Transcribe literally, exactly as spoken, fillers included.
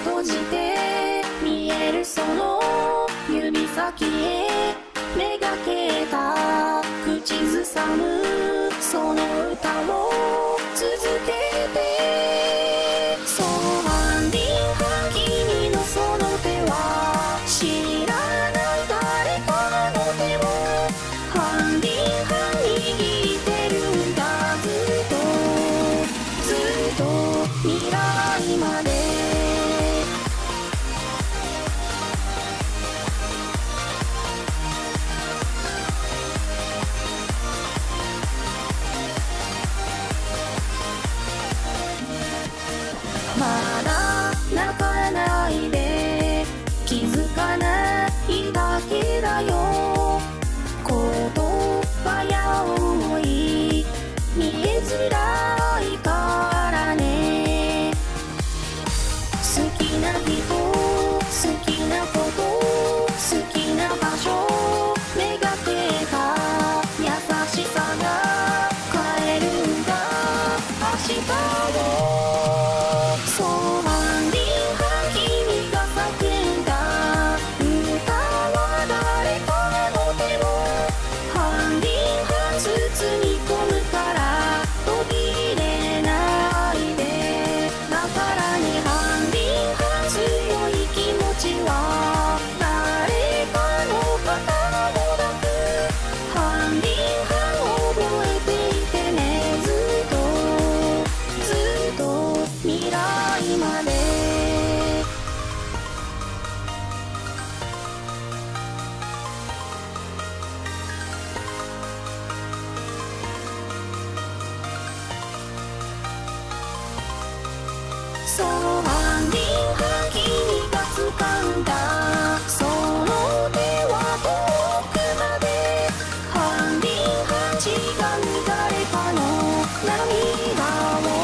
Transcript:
閉じて見えるその指先へめがけた口ずさむその歌を続けて、そう半輪半君のその手は知らない誰かの手を半輪半握ってるんだ、ずっとずっと未来まで。まだ泣かないで、気づかないだけだよ。言葉や思い見えづらいからね。好きな人、好きなこと、好きな場所めがけた優しさが変えるんだ明日を。そう半輪半君が叫んだ歌は誰かの手を半輪半包み込むから途切れないで。だからね、半輪半強い気持ちは誰かの肩を抱く半輪半覚えていてね、ずっとずっと未来まで。そう半輪半君が掴んだその手は遠くまで、半輪半違う誰かの涙を